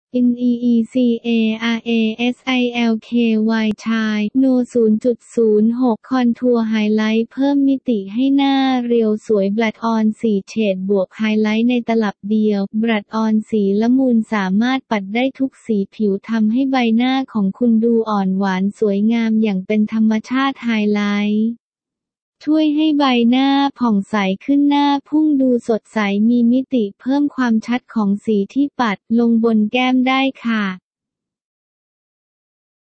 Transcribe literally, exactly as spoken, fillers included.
เอ็น อี อี ซี เอ อาร์ เอ เอส ไอ แอล เค วาย ชาย โน ศูนย์จุดศูนย์หก คอนทัวร์ไฮไลท์เพิ่มมิติให้หน้าเรียวสวย Blush On สี่ เฉดบวกไฮไลท์ในตลับเดียว Blush On สีละมุนสามารถปัดได้ทุกสีผิวทำให้ใบหน้าของคุณดูอ่อนหวานสวยงามอย่างเป็นธรรมชาติไฮไลท์ช่วยให้ใบหน้าผ่องใสขึ้นหน้าพุ่งดูสดใสมีมิติเพิ่มความชัดของสีที่ปัดลงบนแก้มได้ค่ะ